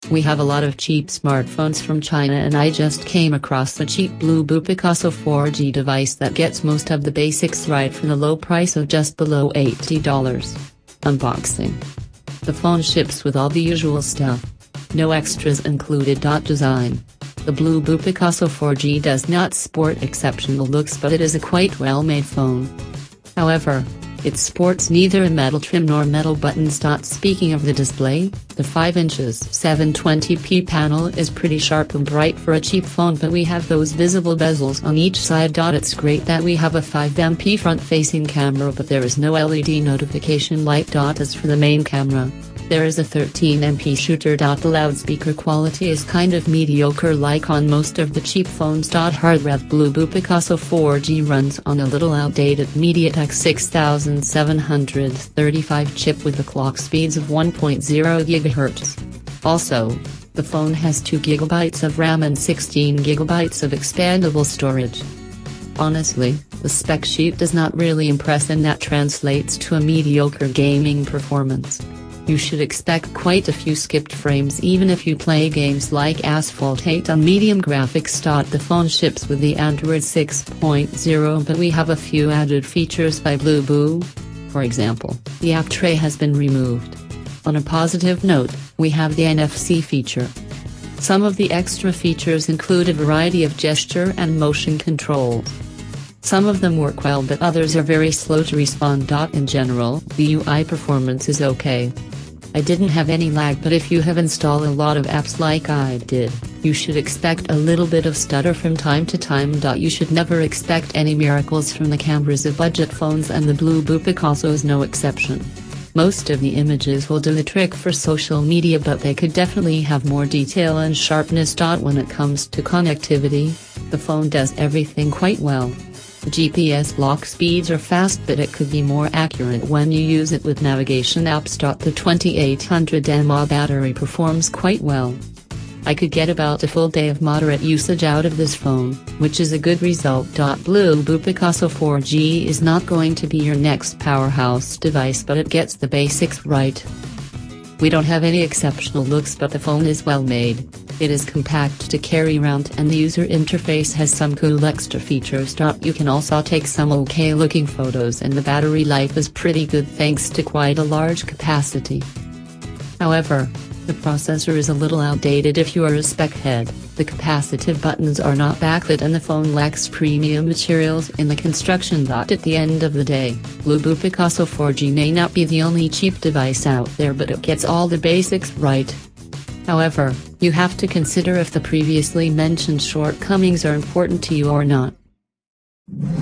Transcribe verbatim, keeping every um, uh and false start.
We have a lot of cheap smartphones from China, and I just came across the cheap BlueBoo Picasso four G device that gets most of the basics right for the low price of just below eighty dollars. Unboxing. The phone ships with all the usual stuff. No extras included. Design. The BlueBoo Picasso four G does not sport exceptional looks, but it is a quite well-made phone. However, it sports neither a metal trim nor metal buttons. Speaking of the display, the five inches seven twenty p panel is pretty sharp and bright for a cheap phone, but we have those visible bezels on each side. It's great that we have a five megapixel front-facing camera, but there is no L E D notification light. As for the main camera, there is a thirteen megapixel shooter. The loudspeaker quality is kind of mediocre like on most of the cheap phones. Hardware. BlueBoo Picasso four G runs on a little outdated MediaTek six thousand seven hundred thirty-five chip with the clock speeds of one point zero gigahertz. Also, the phone has two gigabytes of RAM and sixteen gigabytes of expandable storage. Honestly, the spec sheet does not really impress, and that translates to a mediocre gaming performance. You should expect quite a few skipped frames even if you play games like Asphalt eight on medium graphics. The phone ships with the Android six point oh, but we have a few added features by BlueBoo. For example, the app tray has been removed. On a positive note, we have the N F C feature. Some of the extra features include a variety of gesture and motion controls. Some of them work well, but others are very slow to respond. In general, the U I performance is okay. I didn't have any lag, but if you have installed a lot of apps like I did, you should expect a little bit of stutter from time to time. You should never expect any miracles from the cameras of budget phones, and the BlueBoo Picasso is no exception. Most of the images will do the trick for social media, but they could definitely have more detail and sharpness. When it comes to connectivity, the phone does everything quite well. The G P S lock speeds are fast, but it could be more accurate when you use it with navigation apps. The twenty-eight hundred milliamp hour battery performs quite well. I could get about a full day of moderate usage out of this phone, which is a good result. BlueBoo Picasso four G is not going to be your next powerhouse device, but it gets the basics right. We don't have any exceptional looks, but the phone is well made. It is compact to carry around, and the user interface has some cool extra features. You can also take some okay looking photos, and the battery life is pretty good thanks to quite a large capacity. However, the processor is a little outdated if you are a spec head. The capacitive buttons are not backlit, and the phone lacks premium materials in the construction. At the end of the day, BlueBoo Picasso four G may not be the only cheap device out there, but it gets all the basics right. However, you have to consider if the previously mentioned shortcomings are important to you or not.